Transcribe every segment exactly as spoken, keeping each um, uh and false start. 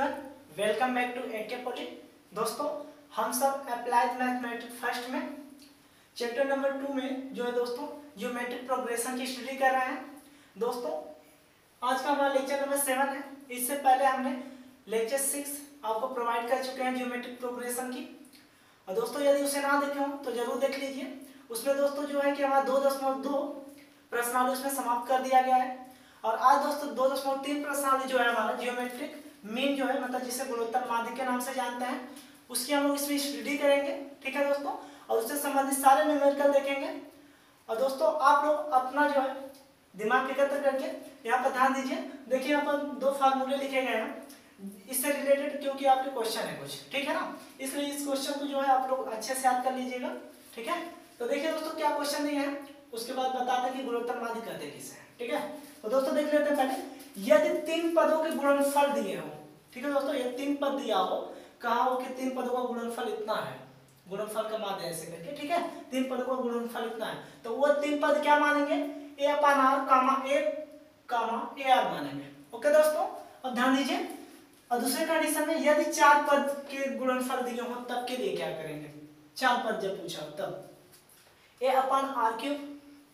Everyone, welcome back to A K poly. दोस्तों, हम सब अप्लाइड मैथमेटिक्स फर्स्ट में चैप्टर नंबर टू में जो है दोस्तों ज्योमेट्रिक प्रोग्रेशन की स्टडी कर रहे हैं। दोस्तों, आज का हमारा लेक्चर नंबर सेवन है। इससे पहले हमने लेक्चर सिक्स आपको प्रोवाइड कर चुके हैं ज्योमेट्रिक प्रोग्रेशन की। और दोस्तों, यदि उसे ना देखे हो तो जरूर देख लीजिए। उसमें दोस्तों जो है कि हमारा दो दशमलव दो प्रश्नावली उसमें समाप्त कर दिया गया है। और आज दोस्तों दो दशमलव तीन प्रश्नावली जो है हमारा ज्योमेट्रिक मीन जो है मतलब जिसे गुणोत्तर माध्य के नाम से जानते हैं, उसकी हम लोग इसमें स्टडी करेंगे। ठीक है दोस्तों, और उससे संबंधित सारे न्यूमेरिकल देखेंगे। और दोस्तों, आप लोग अपना जो है दिमाग एकत्र करके यहाँ पर ध्यान दीजिए। देखिए, यहाँ पर दो फार्मूले लिखे गए हैं इससे रिलेटेड, क्योंकि आपके क्वेश्चन है कुछ, ठीक है ना, इसलिए इस क्वेश्चन को जो है आप लोग अच्छे से याद कर लीजिएगा। ठीक है, तो देखिए दोस्तों क्या क्वेश्चन दिए हैं, उसके बाद बताते हैं कि गुणोत्तर माध्य कहते किसे। ठीक है, तो दोस्तों देख लेते हैं पहले। यदि तीन पदों के गुणनफल दिए हो, ठीक है दोस्तों, ये तीन पद दिया हो, कहा हो कि तीन पदों का गुणनफल इतना है, गुणनफल का माध्य ऐसे करके, ठीक है, तीन पदों का गुणनफल इतना है, तो वो तीन पद क्या मानेंगे, A upon R comma A comma A R मानेंगे। ओके दोस्तों, अब ध्यान दीजिए। और दूसरे कंडीशन में यदि चार पद के गुणनफल दिए हो तब के लिए क्या करेंगे, चार पद जब पूछा हो तब A upon R cube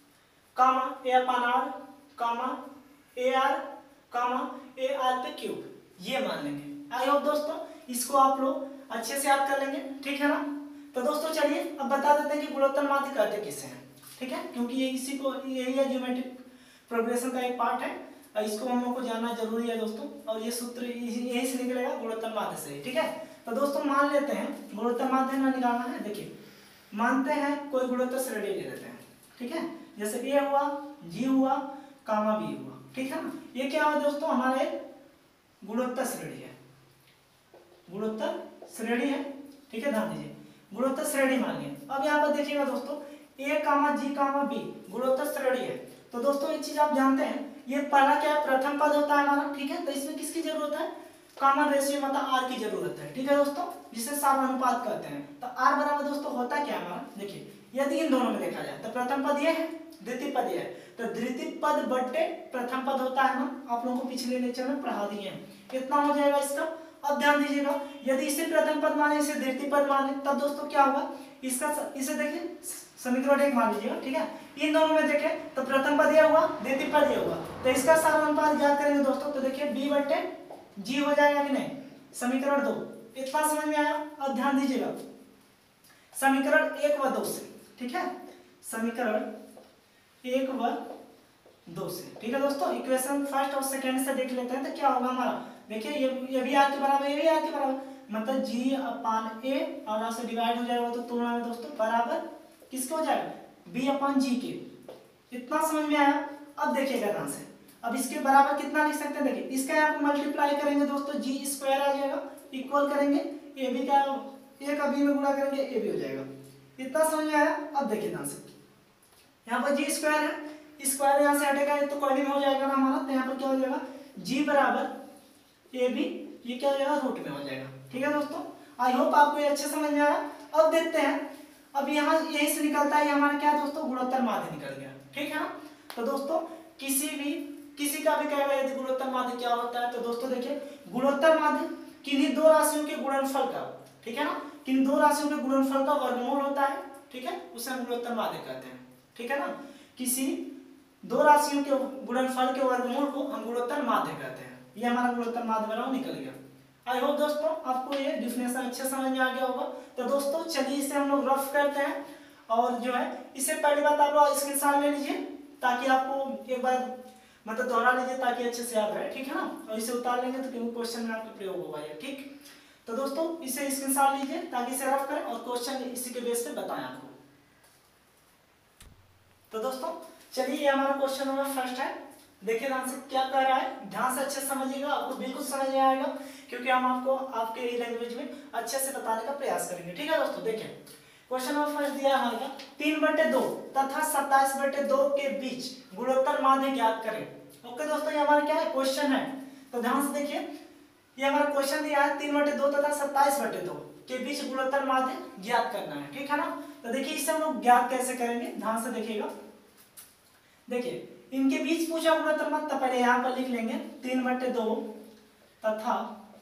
comma A upon R comma A R comma A R पे क्यूब, ये मान लेंगे। आई होप दोस्तों इसको आप लोग अच्छे से याद कर लेंगे। ठीक है ना, तो दोस्तों चलिए अब बता देते हैं कि गुणोत्तर माध्य कहते किसे हैं। ठीक है, क्योंकि ये इसी को यही है ज्योमेट्रिक प्रोग्रेशन का एक पार्ट है, और इसको हम लोग को जानना जरूरी है दोस्तों। और ये सूत्र यही से निकलेगा गुणोत्तर माध्य से। ठीक है, तो दोस्तों मान लेते हैं गुणोत्तर माध्य ना निकालना है। देखिए, मानते हैं कोई गुणोत्तर श्रेणी ले लेते हैं। ठीक है, जैसे ए हुआ, जी हुआ, कामा बी हुआ। ठीक है ना, ये क्या है दोस्तों, हमारा एक गुणोत्तर श्रेणी है, गुणोत्तर श्रेणी है। ठीक है, ध्यान दीजिए, गुणोत्तर श्रेणी मानिए। अब यहाँ पर देखिएगा दोस्तों, ए कामा जी कामा बी गुणोत्तर श्रेणी है। तो दोस्तों एक चीज आप जानते हैं, ये पहला क्या है, प्रथम पद होता है हमारा। ठीक है, तो इसमें किसकी जरूरत है, कॉमन रेशियो मतलब आर की जरूरत है। ठीक है दोस्तों, जिसे समानुपात कहते हैं। तो आर बराबर दोस्तों होता क्या है हमारा, देखिए यदि इन दोनों में देखा जाए तो प्रथम पद ये है, द्वितीय पद ये है, तो द्वितीय पद बट्टे प्रथम पद होता है ना, आप लोगों को पिछले लेक्चर में पढ़ा दिए हैं, कितना हो जाएगा इसका। अब ध्यान दीजिएगा, यदि इसे प्रथम पद माने, इसे द्वितीय पद माने, तब दोस्तों क्या होगा, इसका इसे देखिए समीकरण एक मान लीजिएगा। ठीक है, इन दोनों में देखें तो प्रथम पद ये हुआ, द्वितीय पद ये हुआ, तो इसका समानुपात ज्ञात करेंगे दोस्तों, तो देखिए बी बट्टे जी हो जाएगा कि नहीं, समीकरण दो। इतना समझ में आया। अब ध्यान दीजिएगा समीकरण एक व दो से। ठीक है, समीकरण एक व दो से। ठीक है दोस्तों, इक्वेशन फर्स्ट और सेकंड से देख लेते हैं तो क्या होगा हमारा। देखिए ये ये भी आर के बराबर, ये भी आर के बराबर, मतलब जी अपान ए और यहाँ से डिवाइड हो जाएगा तो तुलना में दोस्तों बराबर किसके हो जाएगा, बी अपान जी के। इतना समझ में आया। अब देखिएगा ध्यान से, अब इसके बराबर कितना लिख सकते हैं, देखिए इसका यहाँ पर मल्टीप्लाई करेंगे दोस्तों, जी स्क्वायर आ जाएगा, इक्वल करेंगे ए बी का, ए का बी में गुणा करेंगे ए बी हो जाएगा। इतना समझ में आया। अब देखिए ध्यान से, यहाँ पर जी स्क्वायर है, स्क्वायर यहाँ से हटेगा तो कॉर्डिन हो जाएगा ना हमारा, तो यहाँ पर क्या हो जाएगा, जी बराबर ए बी, ये क्या हो जाएगा, रूट में हो जाएगा। ठीक है दोस्तों, आई होप आपको ये अच्छे समझ में आया। अब देखते हैं, अब यहाँ यही से निकलता है हमारा क्या दोस्तों, गुणोत्तर माध्य निकल गया। ठीक है ना, तो दोस्तों किसी भी किसी का भी कहेगा यदि गुणोत्तर माध्य क्या होता है, तो दोस्तों देखिए गुणोत्तर माध्य किन्हीं दो राशियों के गुणनफल का, ठीक है ना, किन दो राशियों के गुणनफल का वर्गमूल होता है। ठीक है, उसे हम गुणोत्तर माध्य कहते हैं। ठीक है ना, किसी दो राशियों के गुणनफल के वर्गमूल को हम गुणोत्तर माध्य कहते हैं। ये हमारा गुणोत्तर माध्य बना निकल गया। आई होप दोस्तों आपको ये डिफिनेशन अच्छे समझ में आ गया होगा। तो दोस्तों चलिए इसे हम लोग रफ करते हैं, और जो है इससे पहली बात आप लोग स्क्रीनशॉट ले लीजिए, ताकि आपको एक बार मतलब दोहरा लीजिए ताकि अच्छे से याद रहे। ठीक है ना, और इसे उतार लेंगे तो क्योंकि क्वेश्चन में आपका प्रयोग होगा ये। ठीक, तो दोस्तों इसे स्क्रीनशॉट लीजिए ताकि इसे रफ करें और क्वेश्चन इसी के बेस पे बताएं आपको। तो दोस्तों चलिए ये हमारा क्वेश्चन नंबर फर्स्ट है। देखिए ध्यान से क्या कह रहा है, ध्यान से अच्छे से समझिएगा, आपको बिल्कुल समझ में आएगा, क्योंकि हम आपको आपके लैंग्वेज में अच्छे से बताने का प्रयास करेंगे। ठीक है दोस्तों, देखिए क्वेश्चन नंबर फर्स्ट दिया है हमारे तीन बटे दो तथा सत्ताईस बटे दो के बीच गुणोत्तर माध्य ज्ञात करें। ओके दोस्तों, ये हमारा क्या है, क्वेश्चन है। तो ध्यान से देखिए, ये हमारा क्वेश्चन दिया है तीन बटे दो तथा सत्ताईस बटे दो के बीच गुणोत्तर माध्य ज्ञात करना है। ठीक है ना, तो देखिए इसे हम लोग ज्ञात कैसे करेंगे, ध्यान से देखिएगा। देखिए इनके बीच पूछा गुणोत्तर माध्य, तो पहले यहाँ पर लिख लेंगे तीन बटे दो तथा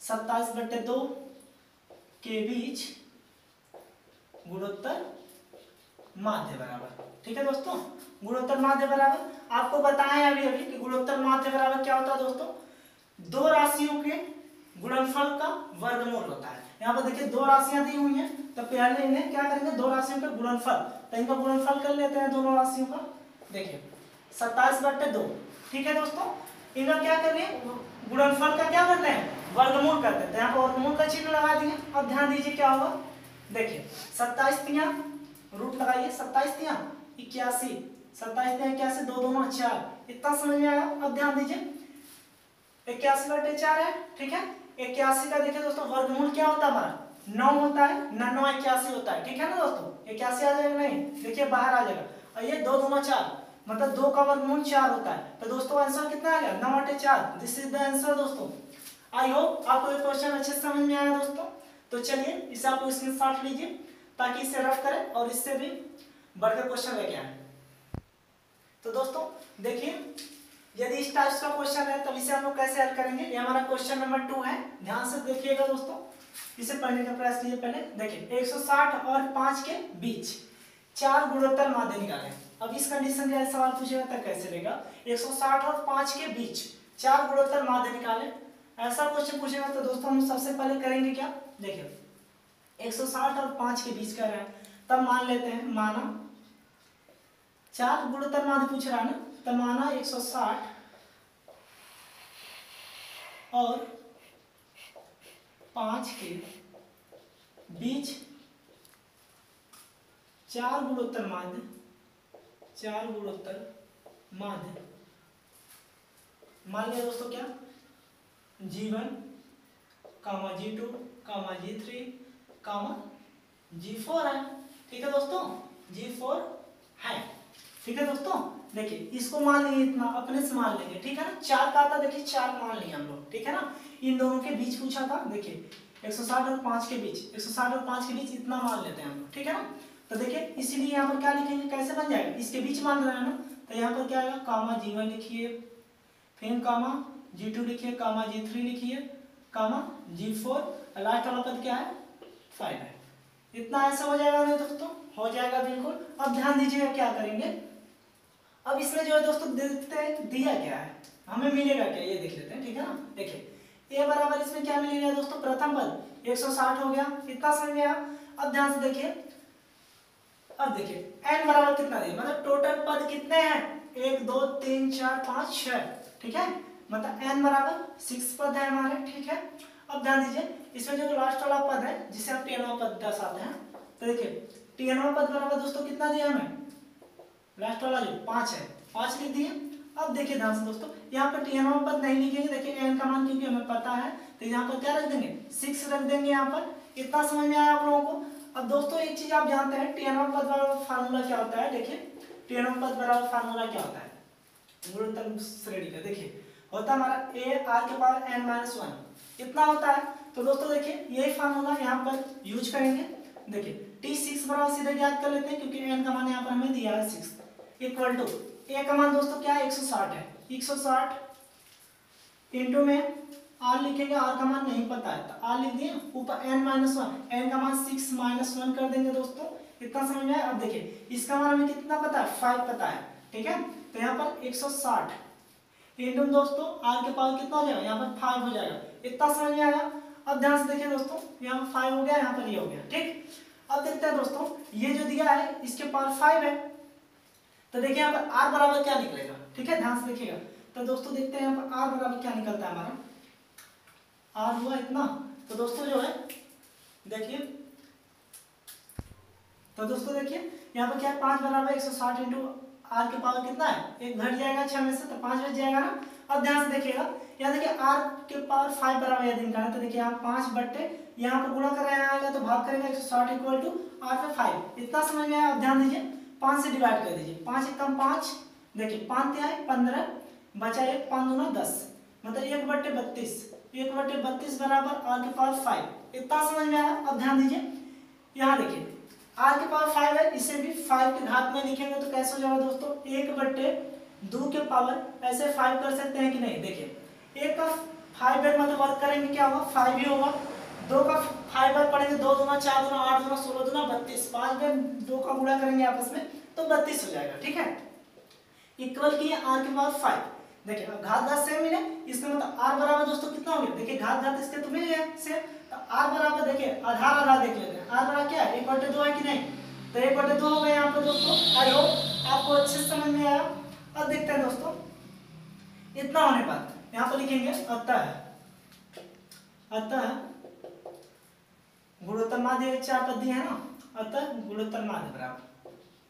सत्ताईस बटे दो के बीच गुणोत्तर माध्य बराबर। ठीक है दोस्तों, गुणोत्तर माध्य बराबर आपको बताएं अभी अभी कि गुणोत्तर माध्य बराबर क्या होता है दोस्तों, दो राशियों के गुणनफल का वर्गमूल होता है। यहाँ पर देखिए दो राशियां दी हुई हैं, तो पहले इन्हें क्या करेंगे, दो राशियों का गुणनफल, तो इनका गुणनफल कर लेते हैं दोनों राशियों का। देखिए सत्ताईस बटे दो, ठीक है दोस्तों, इनका क्या करें, गुणनफल का क्या करते हैं, वर्गमूल करते हैं। यहाँ पर वर्गमूल का चिन्ह लगा दिए। अब ध्यान दीजिए क्या होगा, देखिए सत्ताईस तिया रूट लगाइए, सत्ताईस तिया इक्यासी, सत्ताईस तिया इक्यासी, दो दोनों चार, इतना समझ में आया। अब ध्यान दीजिए इक्यासी बटे चार है, ठीक है, इक्यासी का देखिए दोस्तों वर्गमूल क्या होता है हमारा, नौ होता है, नौ नौ इक्यासी होता है, ठीक है ना दोस्तों, इक्यासी आ जाएगा, नहीं देखिए बाहर आ जाएगा, और ये दो दोनों चार, मतलब दो का वर्गमूल चार होता है। तो दोस्तों आंसर कितना आ गया, नौ बटे चार, दिस इज द आंसर दोस्तों। आई होप आपको ये क्वेश्चन अच्छे से समझ में आया दोस्तों। तो चलिए इसे आप स्क्रीनशॉट लीजिए ताकि इसे रफ करें और इससे भी बढ़कर क्वेश्चन लेके आए। तो दोस्तों देखिए यदि इस टाइप का क्वेश्चन है तब इसे हम लोग कैसे हल करेंगे, ये हमारा क्वेश्चन नंबर टू है, ध्यान से देखिएगा दोस्तों, इसे पढ़ने का प्रयास कीजिए। पहले देखिए एक सौ साठ और पाँच के बीच चार गुणोत्तर माध्य निकालें। अब इस कंडीशन का सवाल पूछेगा तब कैसे लेगा, एक सौ साठ और पाँच के बीच चार गुणोत्तर माध्य निकालें, ऐसा क्वेश्चन पूछेगा तो दोस्तों हम सबसे पहले करेंगे क्या, देखिए एक सौ साठ और पाँच के बीच कर रहा है, तब मान लेते हैं, माना चार गुणोत्तर माध्य पूछ रहा है ना, तो माना एक सौ साठ और पाँच के बीच चार गुणोत्तर माध्य, चार गुणोत्तर माध्य मान लिया दोस्तों क्या, G one comma G two comma G three comma G four है। ठीक है दोस्तों, जी फोर है, ठीक है दोस्तों। देखिए इसको मान लेंगे, इतना अपने से मान लेंगे, ठीक है ना, चार का आता, देखिए चार मान लिया हम लोग, ठीक है ना, इन दोनों के बीच पूछा था, देखिए एक सौ साठ और पाँच के बीच, एक सौ साठ और पाँच के बीच इतना मान लेते हैं हम लोग, ठीक है ना। तो देखिए इसीलिए यहाँ पर क्या लिखेंगे, कैसे बन जाएगा, इसके बीच मान रहे हैं ना, तो यहाँ पर क्या आएगा, कामा जी वन लिखिए, फिर कामा जी टू लिखिए, कामा जी थ्री लिखिए, कामा जी फोर, लास्ट वाला पद क्या है, फाइव है। इतना ऐसा हो जाएगा ना दोस्तों, हो जाएगा बिल्कुल। अब ध्यान दीजिएगा क्या करेंगे, अब इसमें जो है दोस्तों देखते हैं दिया क्या है, हमें मिलेगा क्या, ये देख लेते हैं, ठीक है ना। देखिए a बराबर इसमें क्या मिलेगा दोस्तों, प्रथम पद एक सौ साठ हो गया, इतना समझ में आया। अब ध्यान से देखिए, अब देखिए n बराबर कितना दिया, मतलब टोटल पद कितने हैं, एक दो तीन चार पाँच छह, ठीक है, मतलब n बराबर सिक्स पद है हमारे, ठीक है। अब ध्यान दीजिए इसमें जो लास्ट वाला पद है जिसे हम टेनवा पद दर्शाते हैं, तो देखिए टेनवा पद बराबर दोस्तों कितना दिया हमें, लास्ट वाला जो पाँच है, पाँच लिख दिए। अब देखिए ध्यान से दोस्तों, यहाँ पर टेनवा पद नहीं लिखेंगे, देखिए n का मान क्योंकि हमें पता है, तो यहाँ पर क्या रख देंगे, सिक्स रख देंगे यहाँ पर। इतना समझ में आया आप लोगों को। अब दोस्तों एक चीज आप जानते हैं, टेनवा पद बराबर फार्मूला क्या होता है, देखिए टेनवा पद बराबर फार्मूला क्या होता है गुणोत्तर श्रेणी का, देखिए होता है हमारा a r के पावर n माइनस वन, इतना होता है। तो दोस्तों देखिए यही फार्मूला यहाँ पर यूज करेंगे। देखिए t सिक्स बराबर सीधे ज्ञात कर लेते हैं क्योंकि n का मान यहाँ पर हमें दिया है सिक्स, इक्वल टू a का मान दोस्तों क्या है, एक सौ साठ है, एक सौ साठ इंटू में r लिखेंगे, r का मान नहीं पता है तो r लिख दिए, ऊपर n माइनस वन, n का मान सिक्स माइनस वन कर देंगे दोस्तों। इतना समझ में आया। अब देखिए इसका मान हमें कितना पता है, फाइव पता है, ठीक है। तो यहाँ पर एक सौ साठ इंटू दोस्तों r के पावर कितना हो जाएगा, यहाँ पर फाइव हो जाएगा। इतना समझ में आया। अब ध्यान से देखिए दोस्तों, यहाँ पर फाइव हो गया, यहाँ पर ये हो गया, ठीक। अब देखते हैं दोस्तों, ये जो दिया है इसके पावर फाइव है, तो देखिए यहाँ पर r बराबर क्या निकलेगा, ठीक है, ध्यान से देखिएगा। तो दोस्तों देखते हैं यहाँ पर r बराबर क्या निकलता है हमारा, r हुआ इतना। तो दोस्तों जो है देखिए, तो दोस्तों देखिए यहाँ पर क्या है, पाँच बराबर एक सौ साठ इंटू आर के पावर कितना है, एक घट जाएगा छह में से, तो पाँच बच जाएगा ना। अब ध्यान से देखिएगा, यहाँ देखिए आर के पावर फाइव बराबर यदि निकालें तो देखिए यहाँ पाँच बट्टे यहाँ पर गुणा कर आएगा तो भाग करेगा एक सौ साठ इक्वल टू आर पे फाइव। इतना समझ में आया। अब ध्यान दीजिए पाँच से डिवाइड कर दीजिए, पाँच एक कम पाँच, देखिए पाँच क्या है पंद्रह, बचा एक, पाँच दूना दस, मतलब एक बट्टे बत्तीस, एक बट्टे बत्तीस बराबर आर के पावर फाइव। इतना समझ में आया। अब ध्यान दीजिए यहाँ देखिए आर के पावर फाइव है, इसे भी फाइव के घात में लिखेंगे तो कैसे हो जाएगा दोस्तों, एक बट्टे दो के पावर, ऐसे फाइव कर सकते हैं कि नहीं। देखिए एक का फाइव बार मतलब वर्क करेंगे क्या होगा, फाइव ही होगा। दो का फाइव बार पढ़ेंगे, दो दूना चार दूना आठ दूना सोलह दूना बत्तीस, पांच बार दो का गुणा करेंगे आपस में तो बत्तीस हो जाएगा, ठीक है। इक्वल किए आर के पावर फाइव। देखिए अब घात घात सेम मिले, इसका मतलब आर बराबर दोस्तों कितना हो गया, देखिए घात घात इसके तो मिल गया सेम, तो आर बराबर देखिए आधार आधार देख लेते हैं, आर बराबर क्या है, एक बटे दो है कि नहीं, तो एक बटे दो हो गया यहाँ पर दोस्तों। आई होप आपको अच्छे से समझ में आया। अब देखते हैं दोस्तों, इतना होने पर यहाँ पर लिखेंगे अतः, अतः गुणोत्तर माध्य चार पद दिए है ना, अतः गुणोत्तर माध्य बराबर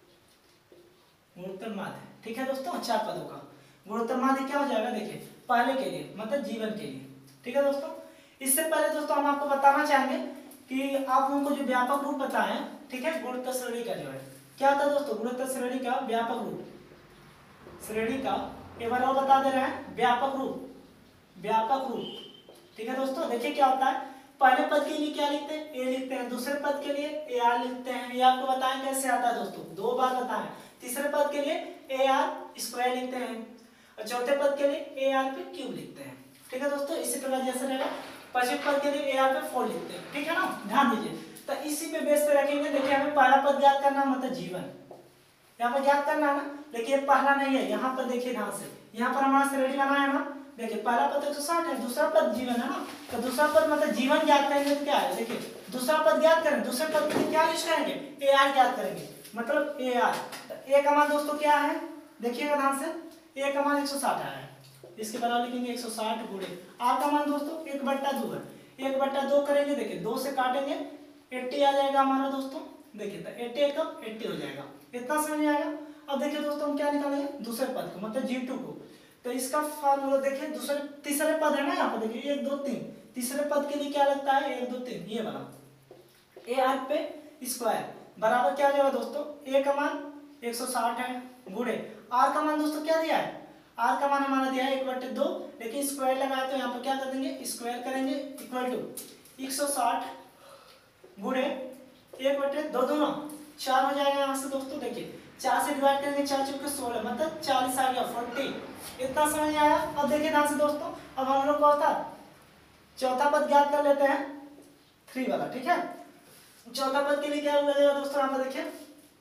गुणोत्तर माध्य, ठीक है दोस्तों, चार पदों का गुणोत्तर माध्य क्या हो जाएगा, देखिए पहले के लिए मतलब जीवन के लिए, ठीक है दोस्तों। इससे पहले दोस्तों हम आपको बताना चाहेंगे कि आप लोगों को जो व्यापक रूप बताएं, ठीक है, गुणोत्तर श्रेणी का जो है क्या होता है दोस्तों, गुणोत्तर श्रेणी का व्यापक रूप, श्रेणी का एक बार और बता दे रहे हैं, व्यापक रूप, व्यापक रूप, ठीक है दोस्तों। देखिए क्या होता है, पहले पद के लिए क्या लिखते हैं, ए लिखते हैं, दूसरे पद के लिए ए आर लिखते हैं, ये आपको बताएं कैसे आता है दोस्तों, दो बार बताएं। तीसरे पद के लिए ए आर स्क्वायर लिखते हैं और चौथे पद के लिए ए आर पे क्यूब लिखते हैं, ठीक है दोस्तों। इसी प्रकार जैसे रहेगा पांचवें पद के लिए ए आर पे फोर लिखते हैं, ठीक है ना, ध्यान दीजिए। तो इसी पे बेस पे रखेंगे। देखिए हमें पहला पद ज्ञात करना मतलब जीवन, यहाँ पर ज्ञात करना है ना, लेकिन पहला नहीं है, यहाँ पर देखिए ध्यान से, यहाँ पर हमारा श्रेणी बना है ना, देखिए पहला पद एक सौ साठ है, दूसरा पद जीवन है ना, तो दूसरा पद मतलब जीवन ज्ञात करेंगे तो क्या है, देखिए दूसरा पद ज्ञात करें, दूसरे पद के लिए क्या यूज करेंगे, ए आर ज्ञात करेंगे, मतलब ए आर। ए का मान दोस्तों क्या है, देखिएगा ध्यान से, ए का मान एक सौ साठ आया है, इसके बराबर लिखेंगे एक सौ साठ गुणे आर का मान दोस्तों एक बट्टा दो है, एक बट्टा दो करेंगे, देखिए दो से काटेंगे अस्सी आ जाएगा हमारा दोस्तों, देखिए तो अस्सी एकम अस्सी हो जाएगा, इतना समझ में आएगा। अब देखिए दोस्तों हम क्या निकालेंगे, दूसरे पद को मतलब जी टू को, तो इसका फार्मूला देखिए, दूसरे तीसरे पद है ना, यहाँ पर देखिए एक दो तीन, तीसरे पद के लिए क्या लगता है, एक दो तीन, ये वाला ए आर पे स्क्वायर बराबर क्या हो जाएगा दोस्तों, ए का मान एक सौ साठ है गुणे आर का मान दोस्तों क्या दिया है, आर का मान हमारा दिया है एक बटे दो, लेकिन स्क्वायर लगाए तो यहाँ पर क्या कर देंगे, स्क्वायर करेंगे इक्वल टू एक सौ साठ गुणे एक बटे दो दोनों चार हो जाएगा यहाँ से दोस्तों। देखिए चार से डिवाइड करेंगे, चार चौके सोलह मतलब चालीस आ गया, फोर्टी, इतना समझ में आया। अब देखिए ध्यान से दोस्तों, अब हम लोग को होता चौथा पद ज्ञात कर लेते हैं, थ्री वाला, ठीक है। चौथा पद के लिए क्या लगेगा दोस्तों, यहाँ पर देखिए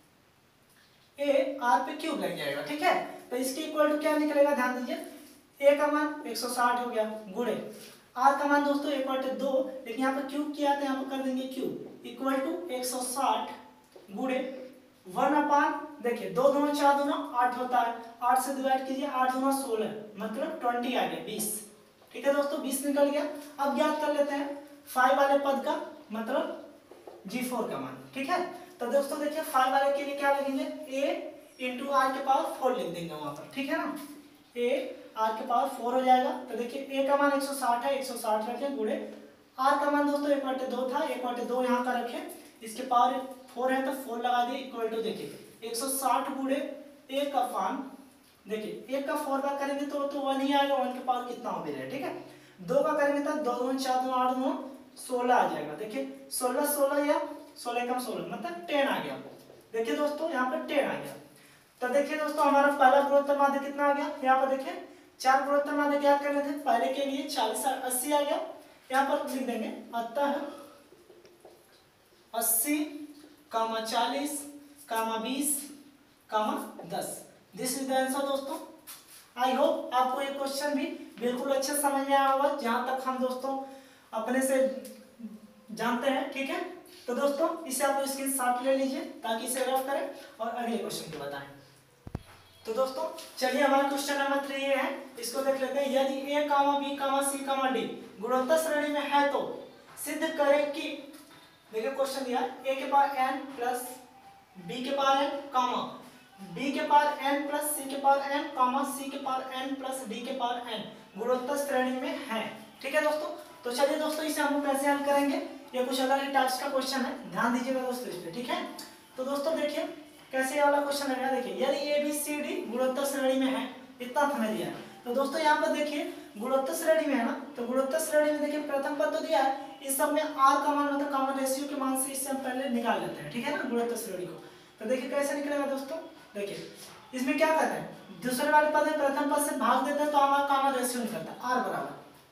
ए आर पे क्यूब लग जाएगा, ठीक है। तो इसके इक्वल टू क्या निकलेगा, ध्यान दीजिए, ए का मान एक सौ साठ हो गया गुणे आर का मान दोस्तों एक बटे दो, लेकिन यहाँ पर क्यूब किया तो यहाँ पर कर देंगे क्यूब इक्वल टू एक सौ साठ गुणे वन अपान, देखिए दो दूना चार दूना आठ होता है, आठ से डिवाइड कीजिए, आठ दूना सोलह मतलब ट्वेंटी आ गया, बीस, ठीक है दोस्तों, बीस निकल गया। अब ज्ञात कर लेते हैं फाइव वाले पद का मतलब जी फोर का मान, ठीक है। तो दोस्तों देखिए फाइव वाले के लिए क्या लिखेंगे, ए इंटू आर के पावर फोर लिख देंगे वहां पर, ठीक है ना, ए आर के पावर फोर हो जाएगा। तो देखिए ए का मान एक सौ साठ है, एक सौ साठ रखे गुणे आर का मान दोस्तों एक बटे दो था, एक बटे दो यहाँ का रखे, इसके पावर फोर है तो फोर लगा दिए इक्वल टू, देखिए एक सौ साठ गुणे ए का मान, देखिए एक का फोर का करेंगे तो तो वन ही आएगा, वन के पावर कितना हो गया, ठीक है। दो का करेंगे तो दो दो चार दो आठ दो सोलह आ जाएगा, देखिए सोलह सोलह या सोलह कम सोलह मतलब टेन आ गया, देखिए दोस्तों यहाँ पर टेन आ गया। तो देखिए दोस्तों हमारा पहला गुणोत्तर माध्य कितना आ गया, यहाँ पर देखिए चार गुणोत्तर माध्य ज्ञात करने थे, पहले के लिए चालीस अस्सी आ गया, यहाँ पर लिख देंगे अतः अस्सी कामा चालीस कामा बीस कामा दस, दिस इज द आंसर दोस्तों। आई होप आपको ये क्वेश्चन भी बिल्कुल अच्छे समझ में आया होगा, जहां तक हम दोस्तों अपने से जानते हैं, ठीक है। तो दोस्तों इसे आप स्क्रीनशॉट ले लीजिए ताकि इसे रफ करें और अगले क्वेश्चन को बताएं। तो दोस्तों चलिए हमारा क्वेश्चन नंबर थ्री ये है, इसको देख लेते हैं। यदि ए कामा बी कामा सी कामा डी गुणोत्तर श्रेणी में है तो सिद्ध करें कि, देखिए क्वेश्चन दिया ए के पावर एन प्लस बी के पावर एन कामा बी के पावर एन प्लस सी के पावर एन कामा सी के पावर एन प्लस डी के पावर एन गुणोत्तर श्रेणी में है, ठीक है दोस्तों। तो चलिए दोस्तों इसे हम लोग कैसे हल करेंगे, ये कुछ अलग ही टाइप्स का क्वेश्चन है, ध्यान दीजिएगा दोस्तों इस पे, ठीक है। तो दोस्तों देखिए कैसे वाला क्वेश्चन है, देखिए यदि ए बी सी डी गुणोत्तर श्रेणी में है, इतना हमें दिया है। तो दोस्तों यहाँ पर देखिए गुणोत्तर श्रेणी में है ना, तो गुणोत्तर श्रेणी में देखिए प्रथम पद तो दिया है, इस सब में आर का मान मतलब कॉमन रेशियो के मान से इससे हम पहले निकाल लेते हैं, ठीक है ना, गुणोत्तर श्रेणी को। तो देखिए कैसे निकलेगा दोस्तों, देखिए इसमें क्या करते हैं, दूसरे वाले पद में प्रथम पद से भाग देते हैं तो हमारा कॉमन रेशियो निकलता है आर बराबर,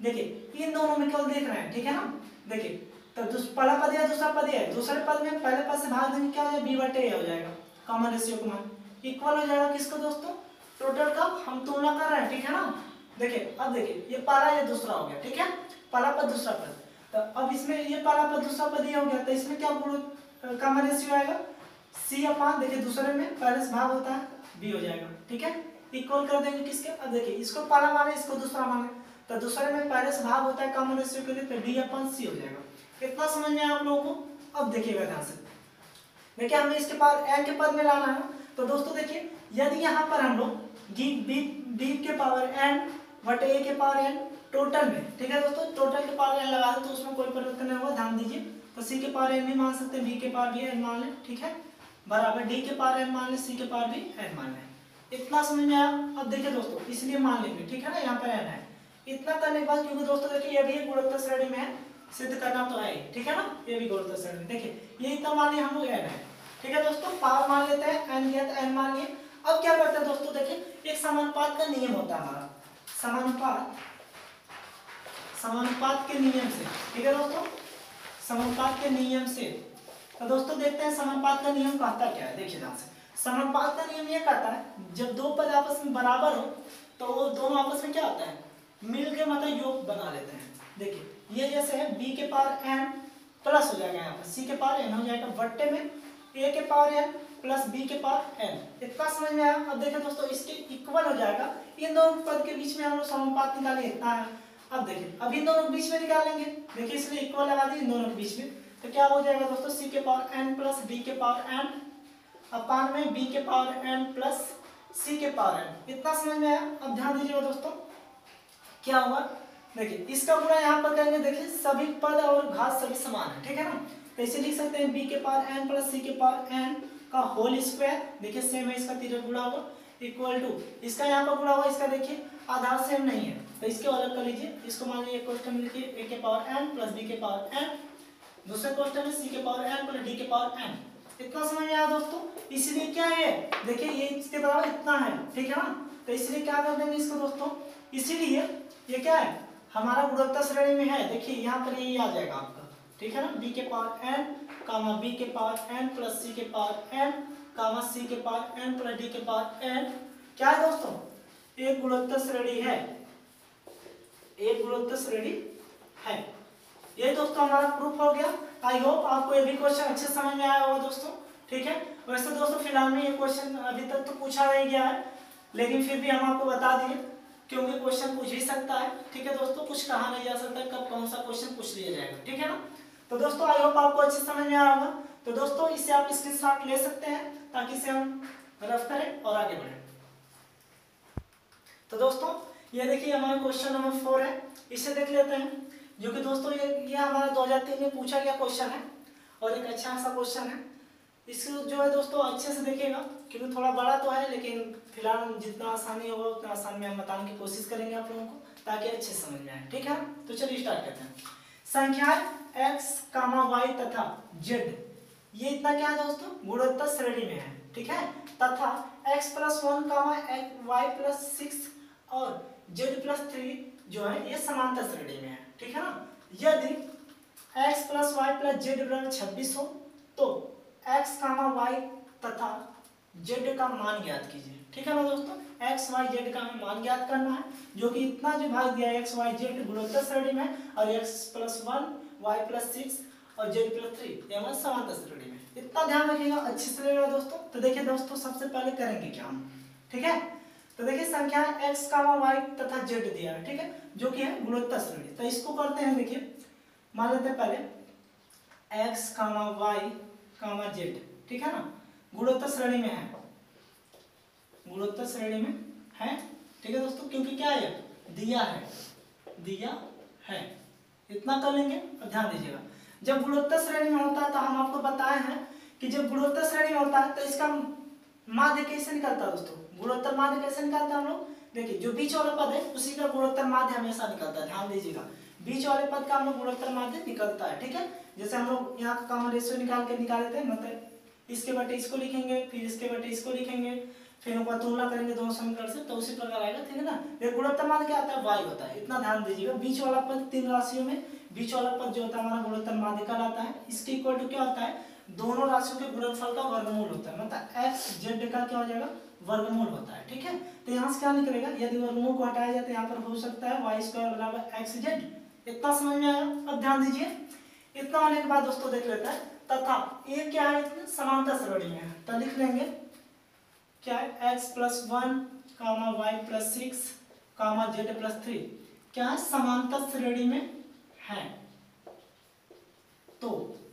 देखिए इन दोनों में केवल देख रहे हैं, ठीक है ना। देखिए तो पहला पद या दूसरा पद है, दूसरे पद में पहले पद से भाग देंगे क्या हो जाएगा, बी बटे ए हो जाएगा, कॉमन रेशियो का मान इक्वल हो जाएगा किसको दोस्तों, टोटल का हम तुलना कर रहे हैं, ठीक है ना। देखिए अब देखिए ये पहला ये दूसरा हो गया, ठीक है, पहला पद दूसरा पद, तो अब इसमें ये पहला पद दूसरा पद ये हो गया, तो इसमें क्या गुण कॉमन रेशियो आएगा सी अपान, देखिए दूसरे में पहले से भाग होता है बी हो जाएगा, ठीक है, इक्वल कर देंगे किसके, अब देखिए इसको पहला माने इसको दूसरा माने, तो दूसरे में पहले से भाग होता है कॉमन रेशियो के लिए, तो डी अपन सी हो जाएगा। इतना समझ में आप लोगों को। अब देखिएगा ध्यान से, देखिए हमें इसके पास एन के पद में लाना है, तो दोस्तों देखिए यदि यहाँ पर हम लोग डी बी बी के पावर एन बटे ए के पावर एन टोटल में, ठीक है दोस्तों, टोटल के पावर एन लगा दो तो उसमें कोई परिवर्तन नहीं होगा, ध्यान दीजिए। तो सी के पावर एन भी मान सकते हैं, बी के पावर भी एन मान लें, ठीक है, बराबर डी के पावर एन मान लें, सी के पावर भी एन मान लें। इतना समझ में आया। अब देखिए दोस्तों इसलिए मान लेंगे, ठीक है ना, यहाँ पर एन है। इतना करने के बाद क्योंकि दोस्तों देखिए ये भी गुणोत्तर श्रेणी में है, सिद्ध करना तो है, ठीक है ना, ये भी गुणोत्तर श्रेणी। देखिए ये इतना मान लिया हम लोग एन है, ठीक है दोस्तों, पावर मान लेते हैं, एन लिया तो एन मान लिए। अब क्या करते हैं दोस्तों, देखिए एक समानुपात का नियम होता है हमारा, समानुपात समानुपात के नियम से, ठीक है दोस्तों, समानुपात के नियम से। तो दोस्तों देखते हैं समानुपात का नियम कहता क्या है, देखिए ध्यान से। समानुपात का नियम ये कहता है जब दो पद आपस में बराबर हो तो वो दोनों आपस में क्या होता है, मिल के मतलब योग बना लेते हैं। देखिए ये जैसे है b के पावर n प्लस हो जाएगा यहाँ पर c के पावर n हो जाएगा बट्टे में a के पावर n प्लस b के पावर n। इतना समझ में आया। अब देखिए दोस्तों इसके इक्वल हो जाएगा, इन दोनों पद के बीच में हम लोग समानुपात निकालेंगे, इतना है। अब देखिए अब इन दोनों के बीच में निकालेंगे, देखिए इसलिए इक्वल लगा दिए इन दोनों के बीच में, तो क्या हो जाएगा दोस्तों, c के पावर n प्लस d के पावर n अपान में b के पावर n प्लस c के पावर n। इतना समझ में आया। अब ध्यान दीजिएगा दोस्तों क्या हुआ, देखिए इसका गुणा यहाँ पर करेंगे, देखिए सभी पद और घात सभी समान है, ठीक है ना, तो इसे लिख सकते हैं b के पावर n प्लस c के पावर n का होल स्क्वायर, देखिए सेम है, इसका तीसरा गुणा होगा इक्वल टू इसका यहाँ पर गुणा होगा, इसका देखिए आधार सेम नहीं है तो इसके अलग कर लीजिए, इसको मान लीजिए क्वेश्चन में लिखिए a के पावर n प्लस b के पावर n, दूसरे क्वेश्चन में c के पावर n प्लस d के पावर n। इतना समझ में आया दोस्तों। इसलिए क्या है, देखिए ये इसके बराबर इतना है, ठीक है ना, तो इसलिए क्या कर देंगे इसको दोस्तों, इसीलिए ये क्या है हमारा गुणोत्तर श्रेणी में है, देखिए यहाँ पर ये आ जाएगा आपका, ठीक है ना, b के पावर n कामा b के पावर n प्लस c के पावर n कामा c के पावर n प्लस d के पावर n। क्या है दोस्तों, एक गुणोत्तर श्रेणी है, एक गुणोत्तर श्रेणी है। ये दोस्तों हमारा प्रूफ हो गया। आई होप आपको ये भी क्वेश्चन अच्छे समझ में आया होगा दोस्तों, ठीक है। वैसे दोस्तों फिलहाल में ये क्वेश्चन अभी तक तो पूछा नहीं गया है, लेकिन फिर भी हम आपको बता दिए क्योंकि क्वेश्चन पूछ ही सकता है, ठीक है दोस्तों, कुछ कहा नहीं जा सकता कब कौन सा क्वेश्चन पूछ लिया जाएगा, ठीक है ना। तो दोस्तों आई होप आपको अच्छे समझ में आया होगा। तो दोस्तों इससे आप स्क्रीनशॉट ले सकते हैं ताकि इसे हम रफ करें और आगे बढ़ें। तो दोस्तों ये देखिए हमारा क्वेश्चन नंबर फोर है, इसे देख लेते हैं, जो कि दोस्तों ये ये हमारा दो हज़ार तीन में पूछा गया क्वेश्चन है और एक अच्छा सा क्वेश्चन है। इसको जो है दोस्तों अच्छे से देखिएगा क्योंकि थोड़ा बड़ा तो है, लेकिन फिलहाल जितना आसानी होगा उतना आसान में हम बताने की कोशिश करेंगे आप लोगों को ताकि अच्छे समझ में आए, ठीक है। तो चलिए स्टार्ट करते हैं। संख्याएं x कामा y तथा z, ये इतना क्या है दोस्तों, गुणोत्तर श्रेणी में है, ठीक है, तथा x plus one comma Y plus six और z प्लस थ्री जो है ये समांतर श्रेणी में है, ठीक है ना। यदि x plus Y plus Z बराबर छब्बीस हो तो x कामा वाई तथा z का मान ज्ञात कीजिए, ठीक है ना दोस्तों। x y z का हमें मान ज्ञात करना है, जो कि इतना जो भाग दिया है x y z गुणोत्तर श्रेणी में और x plus one y plus six और z प्लस थ्री ये हमारे समांतर श्रेणी में। इतना ध्यान रखिएगा, अच्छे से लगेगा दोस्तों। तो देखिए दोस्तों सबसे पहले करेंगे क्या हम, ठीक है। तो देखिए संख्या x कामा y तथा z दिया है, ठीक है, जो कि है गुणोत्तर श्रेणी। तो इसको करते हैं, देखिए मान लेते हैं पहले x कामा y कामा z, ठीक है ना, गुणोत्तर श्रेणी में है, गुणोत्तर श्रेणी में है, ठीक है दोस्तों, क्योंकि क्या है दिया है, दिया है। इतना कर लेंगे और ध्यान दीजिएगा जब गुणोत्तर श्रेणी में होता है तो हम आपको बताए हैं कि जब गुणोत्तर श्रेणी में होता है तो इसका माध्य कैसे निकलता है दोस्तों, गुणोत्तर माध्य कैसे निकालता है हम लोग, देखिए जो बीच वाला पद है उसी का गुणोत्तर माध्य हमेशा निकलता है, ध्यान दीजिएगा बीच वाले पद का हम लोग गुणोत्तर माध्य निकलता है, ठीक है। जैसे हम लोग यहाँ का कॉमन रेशियो निकाल के निकाल देते हैं, मतलब इसके बटे इसको लिखेंगे, फिर इसके बटे इसको लिखेंगे, फिर उनका तुलना करेंगे दोनों समीकरण से तो उसी प्रकार आएगा, ठीक है ना। ये गुणोत्तर माध्य क्या आता है, वाई होता है, इतना ध्यान दीजिएगा। बीच वाला पद तीन राशियों में बीच वाला पद जो होता है हमारा गुणोत्तर माध्य कहलाता है। इसके इक्वल टू क्या होता है, दोनों राशियों के गुणनफल का वर्गमूल होता है, मतलब एक्स जेड का क्या हो जाएगा, वर्गमूल होता है, ठीक है। तो यहाँ से क्या निकलेगा, यदि वर्गमूल को हटाया जाए तो यहाँ पर हो सकता है वाई स्क्वायर बराबर एक्स जेड। इतना समझ में आया। अब ध्यान दीजिए, इतना होने के बाद दोस्तों देख लेते हैं तथा ये क्या है, इतने समांतर श्रेणी में है तो लिख लेंगे क्या है, x plus one comma Y plus six comma Z plus three क्या है, समांतर श्रेणी में है। तो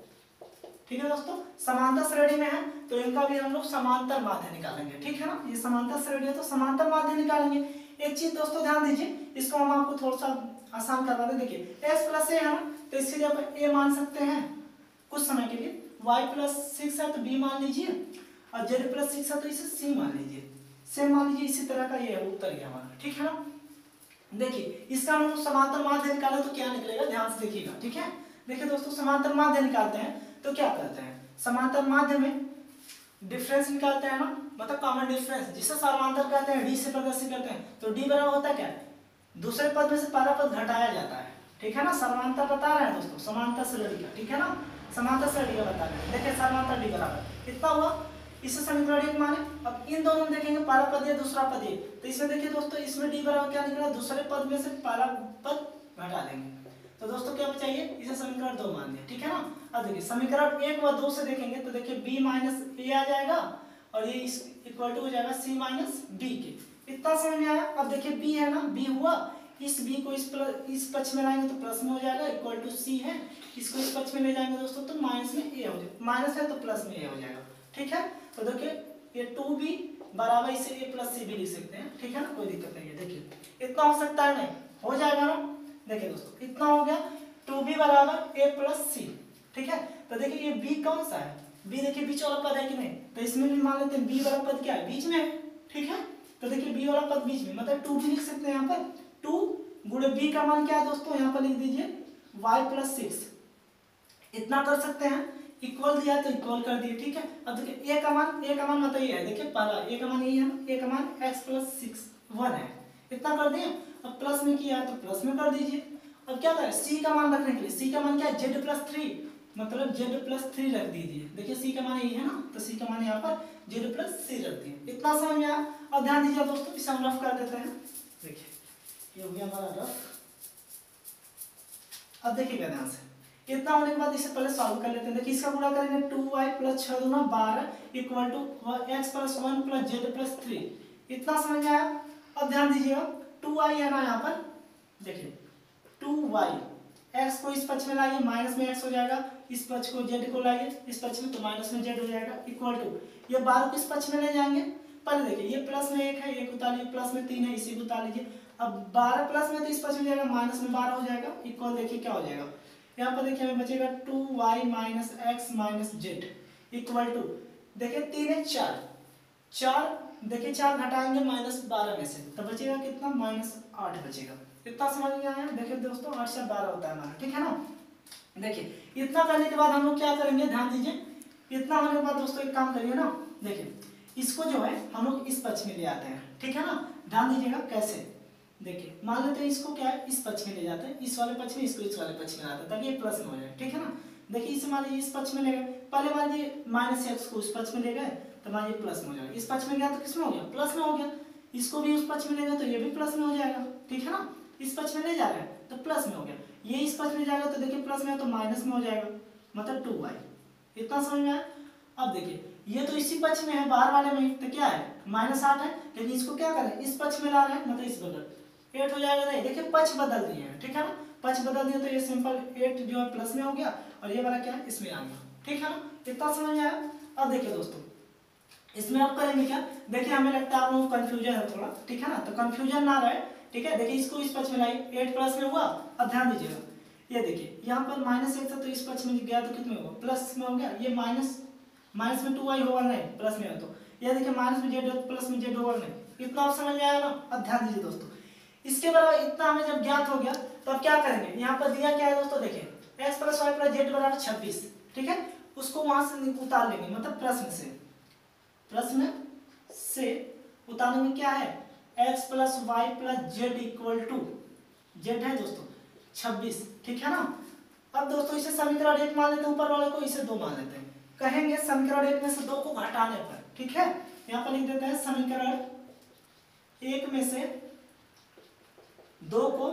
ठीक है दोस्तों, समांतर श्रेणी में है तो इनका भी हम लोग समांतर माध्य निकालेंगे, ठीक है ना। ये समांतर श्रेणी है तो समांतर माध्य निकालेंगे। एक चीज दोस्तों ध्यान दीजिए, इसको हम आपको थोड़ा सा आसान करवा दें। देखिए x प्लस ए है ना, तो इसके लिए आप a मान सकते हैं कुछ समय के लिए, y प्लस सिक्स है तो b मान लीजिए, और z प्लस सिक्स है तो इसे c मान लीजिए, सेम मान लीजिए। इसी तरह का ये है उत्तर गया हमारा, ठीक है ना। देखिए इसका हम समांतर माध्य निकाले तो क्या निकलेगा, ध्यान से देखिएगा, ठीक है। देखिए दोस्तों, समांतर माध्य निकालते हैं तो क्या करते हैं, समांतर माध्य में डिफरेंस निकालते हैं ना, मतलब कॉमन डिफरेंस जिसे समांतर कहते हैं, डी से प्रदर्शित करते हैं। तो डी बराबर होता है क्या, दूसरे पद में से पहला पद घटाया जाता है, ठीक है ना। समांतर बता रहे हैं दोस्तों, समांतर श्रेणी का, ठीक है ना, समांतर श्रेणी का बता रहे हैं। देखिए समांतर डी बराबर इतना हुआ, इसे समीकरण एक माने। अब इन दोनों में देखेंगे पहला पद या दूसरा पद है, तो इसमें देखिए दोस्तों, इसमें डी बराबर क्या निकला, दूसरे पद में से पहला पद घटा देंगे तो दोस्तों क्या बचाइए, इसे समीकरण दो मान दिया, ठीक है ना। अब देखिए समीकरण एक व दो से देखेंगे तो देखिए b माइनस ए आ जाएगा और ये इस इक्वल टू हो जाएगा c माइनस बी के। इतना समझ में आया। अब देखिए b है ना, b हुआ, इस b को इस प्लस इस पक्ष में लाएंगे तो प्लस में हो जाएगा, इक्वल टू c है, इसको इस पक्ष में ले जाएंगे दोस्तों तो माइनस में a हो जाएगा, माइनस है तो प्लस में a हो जाएगा, ठीक है। तो देखिए ये टू बी बराबर इसे a प्लस सी भी लिख सकते हैं, ठीक है ना, कोई दिक्कत नहीं है। देखिए इतना हो सकता है, नहीं हो जाएगा ना। देखिए दोस्तों इतना हो गया, टू बी बराबर a प्लस सी, ठीक है। तो देखिए ये b कौन सा है, b देखिए बीच वाला पद है कि नहीं, तो इसमें भी मान लेते हैं b वाला पद क्या है, बीच में है, ठीक है। तो देखिए b वाला पद बीच में, मतलब टू भी लिख सकते हैं यहाँ पर, टू गुणे b का मान क्या है दोस्तों, यहाँ पर लिख दीजिए y प्लस सिक्स। इतना कर सकते हैं, इक्वल दिया तो इक्वल कर दिए, ठीक है। अब देखिए a का मान, a का मान मतलब ये है, देखिए पहला a का मान ये है, a का मान x प्लस सिक्स वन है, इतना कर दिए। अब प्लस में किया है तो प्लस में कर दीजिए। अब क्या करें, c का मान रखने के लिए, c का मान क्या है, z प्लस थ्री, मतलब z प्लस थ्री रख दीजिए। देखिए c का मान ये है ना, तो c का मान यहाँ पर z प्लस थ्री रख दिए। इतना समझ में आया। अब ध्यान दीजिए दोस्तों, इसे हम रफ कर देते हैं। देखिए ये हो गया हमारा रफ। अब देखिएगा ध्यान से, इतना होने के बाद इसे पहले सॉल्व कर लेते हैं। देखिए इसका गुणा करेंगे, टू वाई प्लस छः दूना बारह equal to X plus one plus Z plus three. इतना समझ में आया। अब ध्यान दीजिएगा, टू आई है ना यहाँ पर, देखिए टू वाई, एक्स को इस पक्ष में लाइए, माइनस में एक्स हो जाएगा, इस पक्ष को जेड को लाइए इस पक्ष में तो माइनस में जेड हो जाएगा, इक्वल टू ये बारह को इस पक्ष में ले जाएंगे। पहले देखिए ये प्लस में एक है, एक उतार लीजिए, प्लस में तीन है, इसी को उतार लीजिए। अब बारह प्लस में तो इस पक्ष में जाएगा, माइनस में बारह हो जाएगा, इक्वल देखिए क्या हो जाएगा, यहाँ पर देखिए हमें बचेगा two Y minus X minus Z equal to, देखिए तीन है चार, चार देखिए चार घटाएंगे माइनस बारह में से तो बचेगा कितना, माइनस आठ बचेगा। इतना समझ में आया। देखिए दोस्तों आठ से बारह होता है हमारा, ठीक है ना। देखिए इतना करने के बाद हम लोग क्या करेंगे, ध्यान दीजिए, इतना होने के बाद दोस्तों एक काम करिए ना, देखिए इसको जो है हम लोग इस पक्ष में ले आते हैं, ठीक है ना। ध्यान दीजिएगा कैसे, देखिए मान लेते हैं इसको क्या है, इस पक्ष में ले जाते हैं, इस वाले पक्ष में, इसको इस वाले पक्ष में लाते हैं ताकि ये प्लस में हो जाए, ठीक है ना। देखिए इसे मान लीजिए इस पक्ष में ले गए, पहले मान लीजिए माइनस एक्स को उस पक्ष में ले गए तो मान लीजिए प्लस में हो जाएगा, इस पक्ष में गया तो किसमें हो गया, प्लस में हो गया, इसको भी उस पक्ष में ले गए तो ये भी प्लस में हो जाएगा, ठीक है ना। इस पक्ष में ले जा रहे हैं तो प्लस में हो गया, ये इस पक्ष में जाएगा तो देखिए प्लस में है तो माइनस में हो जाएगा, मतलब टू वाई। इतना समझ में आया। अब देखिए ये तो इसी पक्ष में है, बाहर वाले में तो क्या है माइनस आठ है, लेकिन इसको क्या करें इस पक्ष में ला रहे हैं, मतलब इस बगल एट हो जाएगा। नहीं देखिए पक्ष बदल दिए हैं, ठीक है ना, पक्ष बदल दिए तो ये सिंपल एट जो है प्लस में हो गया और ये वाला क्या है इसमें आ गया, ठीक है ना। इतना समझ में आया। अब देखिए दोस्तों इसमें आप करेंगे क्या, देखिए हमें लगता है आप लोगों को कंफ्यूजन है थोड़ा, ठीक है ना, तो कंफ्यूजन ना रहे, ठीक है। देखिए इसको इस पक्ष में लाइए, एट प्लस में हुआ। अब ध्यान दीजिएगा, ये देखिए यहाँ पर माइनस एक था तो इस पक्ष में गया तो कितने होगा, प्लस में हो गया, ये माइनस माइनस में टू आई होगा नहीं, प्लस में है तो ये देखिए माइनस में जेड प्लस में जेड होगा नहीं। इतना आप समझ में आया ना। अब ध्यान दीजिए दोस्तों, इसके बराबर इतना हमें जब ज्ञात हो गया तो अब क्या करेंगे, यहाँ पर दिया क्या है दोस्तों, देखिए X plus Y plus Z बराबर छब्बीस, ठीक है। उसको वहां से उतार लेंगे, मतलब प्रश्न से, प्रश्न से उतारने में क्या है, X plus Y plus Z equal to, Z है दोस्तों छब्बीस, ठीक है ना। अब दोस्तों इसे समीकरण एक मान लेते हैं ऊपर वाले को, इसे दो मान लेते हैं। कहेंगे समीकरण एक में से दो को घटाने पर, ठीक है, यहाँ पर लिख देते हैं समीकरण एक में से दो को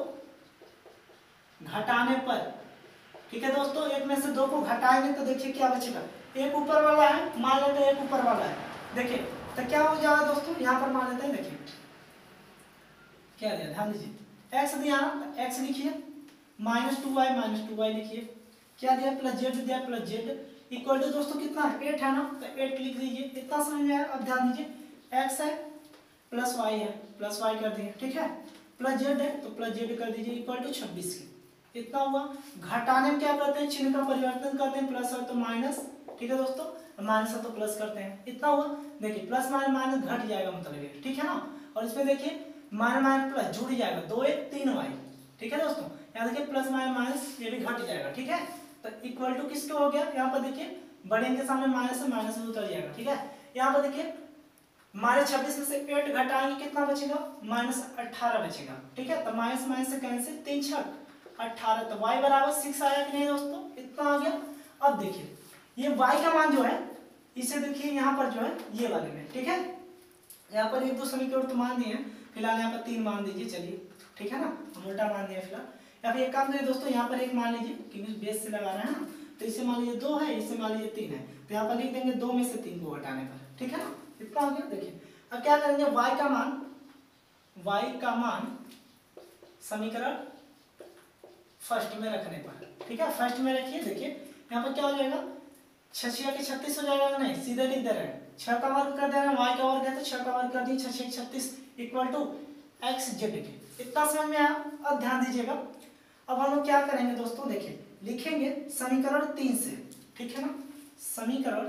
घटाने पर, ठीक है दोस्तों, एक में से दो को घटाएंगे तो देखिए क्या बचेगा, एक ऊपर वाला है, मान लेते हैं एक ऊपर वाला है, देखिए तो क्या हो जाएगा दोस्तों, यहाँ पर मान लेते हैं, देखिए क्या दिया, ध्यान दीजिए, एक्स दिया ना, एक्स लिखिए, minus two Y minus two Y लिखिए, क्या दिया, प्लस जेड दिया, प्लस जेड इक्वल टू दोस्तों कितना है, एट है ना, तो एट लिख दीजिए, इतना समझ में आया। अब ध्यान दीजिए एक्स है प्लस वाई है, प्लस वाई कर दिए, ठीक है, प्लस जेड है तो प्लस जेड कर दीजिए इक्वल टू छब्बीस के, इतना हुआ। घटाने में क्या करते हैं, चिन्ह का परिवर्तन करते हैं, प्लस है तो माइनस, ठीक है दोस्तों, माइनस है तो प्लस करते हैं, इतना हुआ। देखिए प्लस माइनस माइनस घट जाएगा मतलब ये, ठीक है ना, और इसमें देखिए माइनस माइनस प्लस जुड़ जाएगा, दो एक तीन वाई, ठीक है दोस्तों, यहाँ देखिए प्लस माइनस माइनस ये भी घट जाएगा, ठीक है, तो इक्वल टू किसका हो गया, यहाँ पर देखिए बड़े के सामने माइनस है, माइनस में उतर जाएगा, ठीक है। यहाँ पर देखिए माइनस छब्बीस में से एट घटाएंगे कितना बचेगा, माइनस अट्ठारह बचेगा, ठीक है, तो माइनस माइनस से कैंसिल, तीन छक अट्ठारह, तो y बराबर सिक्स आया कि नहीं दोस्तों, इतना आ गया। अब देखिए ये y का मान जो है इसे देखिए यहाँ पर जो है ये वाले में, ठीक है, यहाँ पर एक दो समीकरण तो मान दिए हैं, फिलहाल यहाँ पर तीन मान दीजिए, चलिए ठीक है ना, हम उल्टा मान दिया फिलहाल। या फिर एक काम करिए दोस्तों, यहाँ पर एक मान लीजिए क्योंकि बेस से लगा रहे हैं ना, तो इसे मान लीजिए दो है, इसे मान लीजिए तीन है, तो यहाँ पर लिख देंगे दो में से तीन को घटाने पर, ठीक है ना, इतना हो गया। देखिए अब क्या करेंगे, y का मान, y का मान समीकरण फर्स्ट में रखने पर, ठीक है, फर्स्ट में रखिए। देखिए यहाँ पर क्या हो जाएगा, छह के छत्तीस हो जाएगा, नहीं सीधे लिख दे रहे हैं, छह का वर्ग कर दे रहे हैं, y का वर्ग है तो छह का वर्ग कर दिए, छह छत्तीस इक्वल टू एक्स जेड के, इतना समझ में आया। अब ध्यान दीजिएगा, अब हम लोग क्या करेंगे दोस्तों, देखिए लिखेंगे समीकरण तीन से, ठीक है ना, समीकरण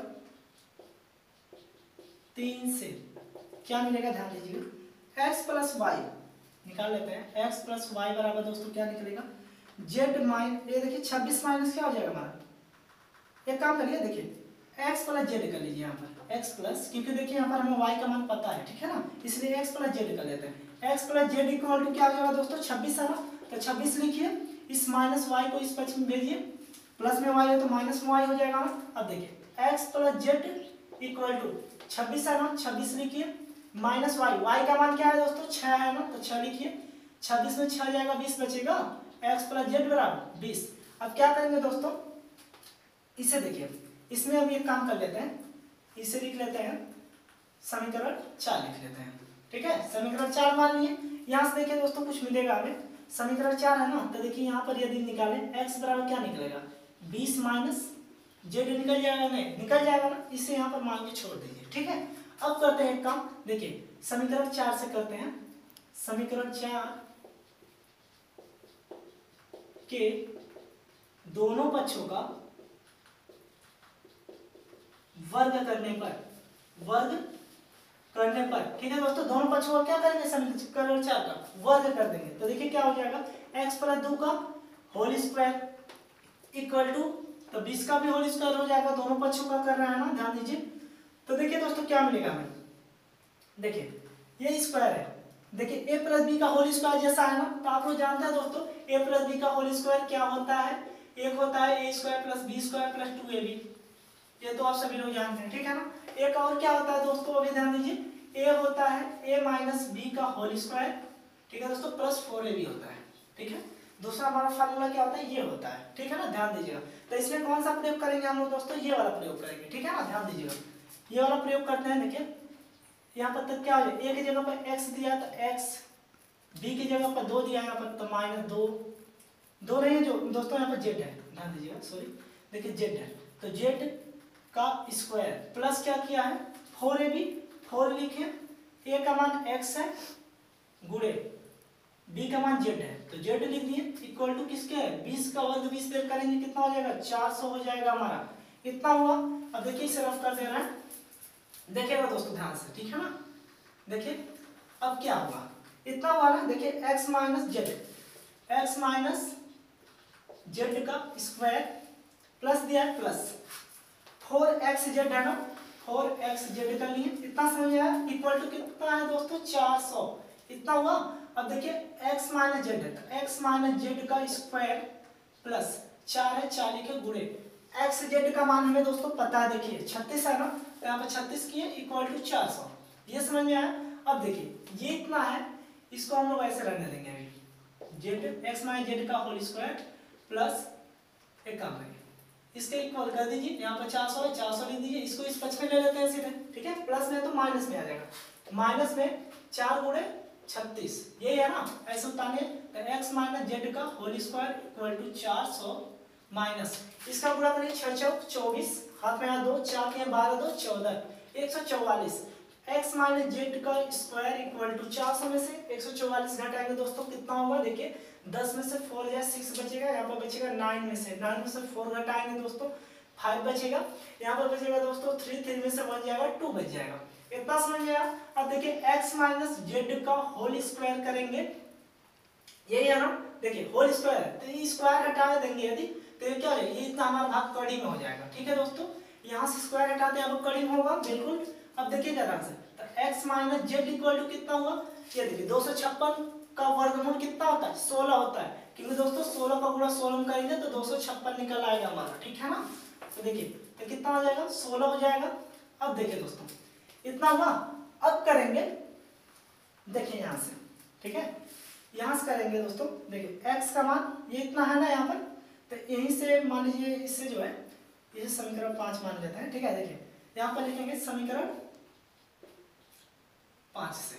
तीन से क्या मिलेगा, ध्यान दीजिएगा, x प्लस वाई निकाल लेते हैं, x प्लस वाई बराबर दोस्तों क्या निकलेगा, z माइन, ये देखिए छब्बीस माइनस क्या हो जाएगा हमारा, एक काम करिए, देखिए x प्लस जेड कर लीजिए यहाँ पर, x प्लस, क्योंकि देखिए यहाँ पर हमें y का मान पता है, ठीक है ना, इसलिए x प्लस जेड कर लेते हैं, x plus Z equal to क्या हो जाएगा दोस्तों, छब्बीस है ना, तो छब्बीस लिखिए, इस माइनस y को इस पक्ष में भेजिए, प्लस में y है तो माइनस में y हो जाएगा ना। अब देखिए x plus Z equal to छब्बीस है ना, छब्बीस लिखिए, माइनस वाई, वाई का मान क्या है दोस्तों, छह है ना, तो छह लिखिए, छब्बीस में छह जाएगा, बीस बचेगा, एक्स प्लस जेड बराबर बीस। अब क्या करेंगे दोस्तों, इसे देखिए, इसमें हम एक काम कर लेते हैं, इसे लिख लेते हैं समीकरण चार लिख लेते हैं, ठीक है, समीकरण चार मान लिए, यहाँ से देखिए दोस्तों कुछ मिलेगा हमें, समीकरण चार है ना, तो देखिए यहाँ पर यदि निकालें x बराबर क्या निकलेगा, बीस माइनस जेड निकल जाएगा, नहीं निकल जाएगा ना, इसे यहाँ पर मान के छोड़ दीजिए, ठीक है। अब करते हैं एक काम, देखिए समीकरण चार से करते हैं, समीकरण चार के दोनों पक्षों का वर्ग करने पर, वर्ग करने पर, ठीक है दोस्तों, दोनों पक्षों का क्या करेंगे, समीकरण चार का वर्ग कर देंगे, तो देखिए क्या हो जाएगा, x प्लस दो का होल स्क्वायर इक्वल टू, तो बीस का भी होल स्क्वायर हो जाएगा, दोनों पक्षों का कर रहे हैं ना, ध्यान दीजिए। तो देखिए दोस्तों क्या मिलेगा हमें, देखिए ये स्क्वायर है, देखिए a प्लस बी का होल स्क्वायर जैसा है ना, तो आप लोग जानते हैं दोस्तों a प्लस बी का होल स्क्वायर क्या होता है, एक होता है a square plus b square plus two a b, ये तो आप सभी लोग जानते हैं, ठीक है ना। एक और क्या होता है दोस्तों, अभी ध्यान दीजिए, a होता है a माइनस बी का होल स्क्वायर, ठीक है दोस्तों, प्लस फोर ए बी होता है, ठीक है। दूसरा हमारा फार्मूला क्या होता है, ये होता है, ठीक है ना, ध्यान दीजिएगा। तो इसमें कौन सा प्रयोग करेंगे हम लोग दोस्तों, ये वाला प्रयोग करेंगे, ठीक है ना, ध्यान दीजिएगा, ये वाला प्रयोग करते हैं। देखिए यहाँ पर तक क्या हो जाए, a की जगह पर x दिया तो x, b की जगह पर दो दिया, यहाँ पर तो माइनस दो, दो नहीं जो दोस्तों यहाँ पर z है, ध्यान दीजिएगा, सॉरी, देखिए z है, तो z का स्क्वायर प्लस क्या किया है, फोर ए बी, फोर लिखे, a का मान x है गुणे b का मान z है, तो z लिख दिए इक्वल टू किसके है, बीस का वर्ग बीस पे करेंगे कितना हो जाएगा, चार सौ हो जाएगा हमारा, इतना हुआ। अब देखिए इसे रफ कर दे रहा है, देखिएगा दोस्तों ध्यान से, ठीक है ना, देखिए अब क्या हुआ, इतना हुआ ना, देखिए x minus z, x minus z का स्क्वायर प्लस दिया है प्लस फोर एक्स जेड है ना, फोर एक्स जेड कर लिए, इतना समझ में आया। इक्वल टू कितना है दोस्तों, चार सौ, इतना हुआ। अब देखिए x माइनस जेड है, तो x माइनस जेड का स्क्वायर प्लस चार है, चालीस के गुणे x जेड का मान हमें दोस्तों पता है, देखिए छत्तीस है ना, तो यहाँ पर छत्तीस किए इक्वल टू चार सौ, ये समझ में आया। अब देखिए ये इतना है, इसको हम लोग ऐसे रहने देंगे अभी, जेड एक्स माइनस जेड का होल स्क्वायर प्लस एक काम करिए इसके इक्वल कर दीजिए, यहाँ पर चार सौ है, चार सौ लिख दीजिए, इसको इस पक्ष में ले लेते हैं सीधे, ठीक है। प्लस में तो माइनस में आ जाएगा, माइनस में चार गुणे छत्तीस, ये है ना, ऐसे उतारिए। तो एक्स माइनस जेड का होल स्क्वायर इक्वल टू चार सौ माइनस इसका गुणा करिए, छह चौक चौबीस, हाथ में यहाँ दो, चार के बारह, दो चौदह, एक सौ चौवालीस। एक्स माइनस जेड का स्क्वायर इक्वल टू चार सौ में से एक सौ चौवालीस घटाएंगे दोस्तों, कितना होगा, देखिए दस में से फोर जाए सिक्स बचेगा, यहाँ पर बचेगा नाइन में से, नाइन में से फोर घटाएंगे दोस्तों फाइव बचेगा, यहाँ पर बचेगा दोस्तों थ्री, थ्री में से वन जाएगा टू बच जाएगा, इतना समझ में आया। अब देखिए x माइनस जेड का होल स्क्वायर करेंगे, यही है ना, देखिए होल स्क्वायर, तो ये स्क्वायर हटा देंगे यदि, तो ये क्या है, ये इतना हमारा भाग कड़ी में हो जाएगा, ठीक है दोस्तों। यहाँ से स्क्वायर हटाते हैं, अब कड़ी में होगा बिल्कुल। अब देखिए ध्यान से, तो x minus Z equal to कितना हुआ, ये देखिए दो सौ छप्पन का वर्गमूल कितना होता है, सोलह होता है, क्योंकि दोस्तों सोलह का गुणा सोलह में करेंगे तो दो सौ छप्पन निकल आएगा हमारा, ठीक है ना। तो देखिए तो कितना हो जाएगा, सोलह हो जाएगा। अब देखिए दोस्तों इतना हुआ, अब करेंगे, देखिए यहाँ से, ठीक है, यहाँ से करेंगे दोस्तों, देखिए x का मान ये इतना है ना यहाँ पर, तो यहीं से मान लीजिए इससे जो है ये समीकरण पांच मान लेते हैं, ठीक है। देखिए यहाँ पर लिखेंगे समीकरण पांच से,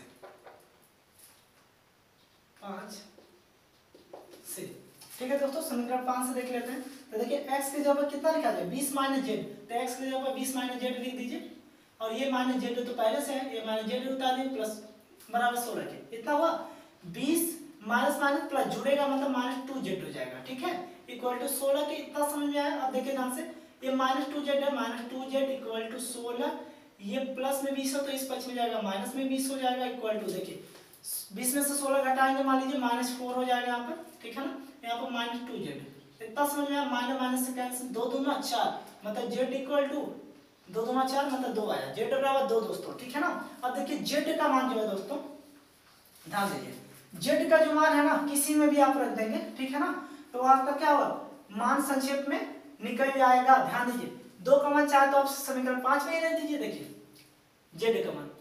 पांच से, ठीक है दोस्तों, समीकरण पांच से देख लेते हैं। तो देखिए x की जगह पर कितना लिखा जाए, बीस माइनस जेड, तो x की जगह पर बीस माइनस जेड लिख दीजिए, और ये माइनस जेड तो पहले से है, ये माइनस जेड उतार दिए, प्लस बराबर सोलह के, इतना हुआ बीस माइनस माइनस प्लस जुड़ेगा मतलब माइनस टू जेड हो जाएगा, ठीक है, इक्वल टू सोलह के, इतना समझ में आया। अब देखिए ध्यान से, ये माइनस टू जेड है, minus two z equal to सोलह, ये प्लस में बीस हो तो इस पक्ष में जाएगा माइनस में बीस हो जाएगा, इक्वल टू देखिए बीस में से सोलह घटाएंगे, मान लीजिए माइनस फोर हो जाएगा यहाँ पर, ठीक है ना, यहाँ पर माइनस टू जेड, इतना समझ में आया। माइनस माइनस से कैंसिल, दो दूना चार, मतलब जेड इक्वल टू दो दूना चार, मतलब दो आया, जेड बराबर दो दोस्तों, ठीक है ना। अब देखिए जेड का मान जो है दोस्तों, ध्यान दीजिए, जेड का जो मान है ना किसी में भी आप रख देंगे, ठीक है ना, तो आपका क्या होगा, मान संक्षेप में निकल जाएगा। ध्यान दीजिए दो का मान चार, तो आप समीकरण पांच में ही रख दीजिए, देखिए जेड का मान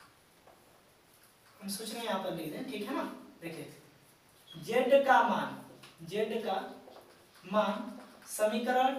हम सोच रहे हैं यहाँ पर लिख दें, ठीक है ना। देखिए जेड का मान, जेड का मान समीकरण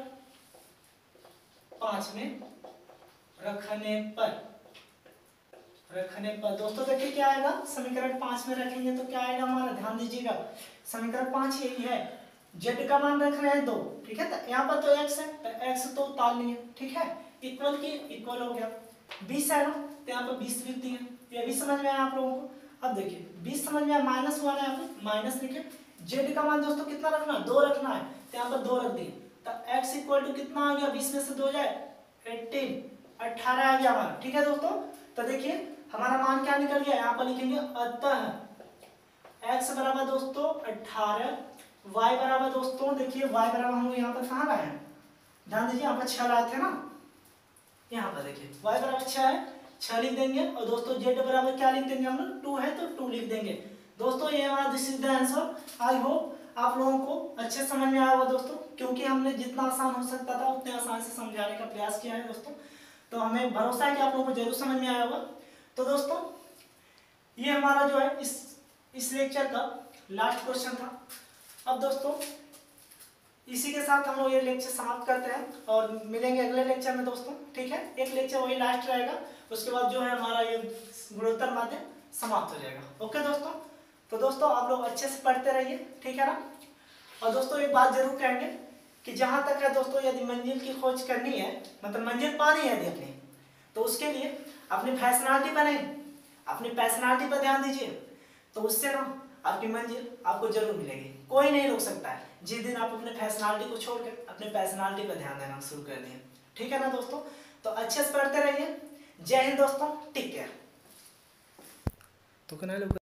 पांच में रखने पर, रखने पर दोस्तों देखिए क्या आएगा, समीकरण पांच में रखेंगे तो क्या आएगा हमारा, ध्यान दीजिएगा, समीकरण पांच यही है, जेड का मान रख रहे हैं दो, ठीक है, तो यहाँ पर तो x है, तो x तो उतार लिए, ठीक है, इक्वल की इक्वल हो गया, बीस है ना, तो यहाँ पर बीस लिख दिए, ये भी समझ में आया आप लोगों को। अब देखिए बीस समझ में आया, माइनस हुआ ना, यहाँ पे माइनस लिखे, जेड का मान दोस्तों कितना रखना है, दो रखना है, तो यहाँ पर दो रख दिए, तो x इक्वल टू कितना आ गया, बीस में से दो जाए अठारह, अठारह आ गया हमारा, ठीक है दोस्तों। तो देखिए हमारा मान क्या निकल गया, यहाँ पर लिखेंगे अतः x बराबर दोस्तों अठारह, y बराबर दोस्तों देखिए y बराबर हम लोग यहाँ पर कहाँ लाए हैं, ध्यान दीजिए यहाँ पर छह लाए थे ना, यहाँ पर देखिए y बराबर छह है, छह लिख देंगे, और दोस्तों z बराबर क्या लिख देंगे हम लोग, टू है तो टू लिख देंगे दोस्तों। ये हमारा this is the answer. I hope आप लोगों को अच्छे समझ में आया होगा दोस्तों, क्योंकि हमने जितना आसान हो सकता था उतने आसान से समझाने का प्रयास किया है दोस्तों, तो हमें भरोसा है कि आप लोगों को जरूर समझ में आया होगा। तो दोस्तों ये हमारा जो है इस इस लेक्चर का लास्ट क्वेश्चन था। अब दोस्तों इसी के साथ हम लोग ये लेक्चर समाप्त करते हैं और मिलेंगे अगले लेक्चर में दोस्तों, ठीक है। एक लेक्चर वही लास्ट रहेगा, उसके बाद जो है हमारा ये गुणोत्तर माध्यम समाप्त हो जाएगा। ओके दोस्तों, तो दोस्तों आप लोग अच्छे से पढ़ते रहिए, ठीक है ना। और दोस्तों एक बात जरूर कहेंगे कि जहाँ तक है दोस्तों, यदि मंजिल की खोज करनी है, मतलब मंजिल पानी है देखनी, तो उसके लिए अपनी पर्सनालिटी बनाए, अपनी पर्सनालिटी पर ध्यान दीजिए, तो उससे ना आपकी मंजिल आपको जरूर मिलेगी, कोई नहीं रोक सकता है। जिस दिन आप अपने पर्सनालिटी को छोड़कर अपने पर्सनालिटी पर ध्यान देना शुरू कर दिए, ठीक है ना दोस्तों। तो अच्छे से पढ़ते रहिए। जय हिंद दोस्तों, टेक केयर। तो